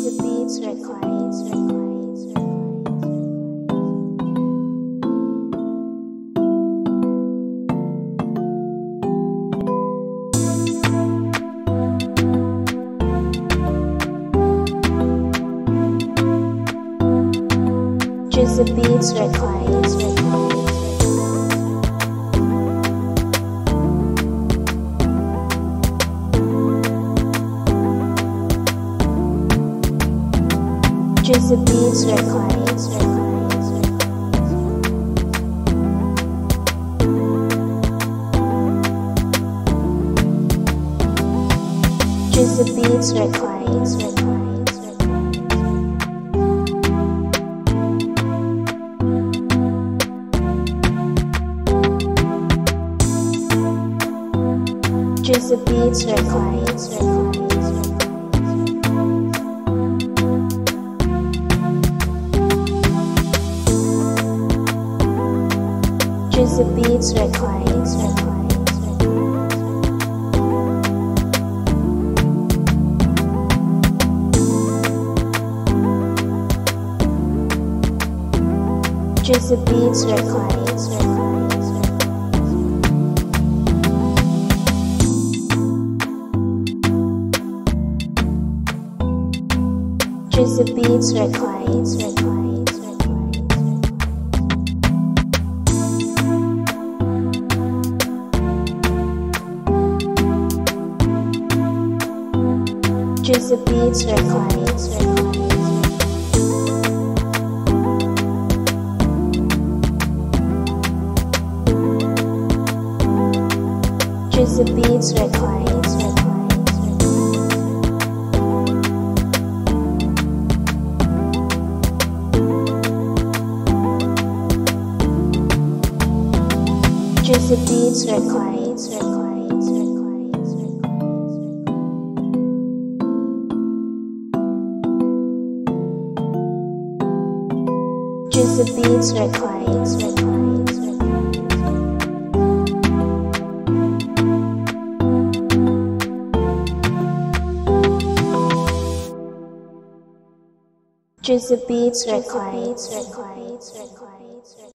Drizzy Beatz Records. Drizzy Beatz Records. Drizzy Beatz Records. Drizzy Beatz Records. Drizzy Beatz Records. Drizzy Beatz Records. Drizzy Beatz Records. Drizzy Beatz Records. Drizzy Beatz Records. Drizzy Beatz Records. Drizzy Beatz Records. Drizzy Beatz Records. Drizzy Beatz Records.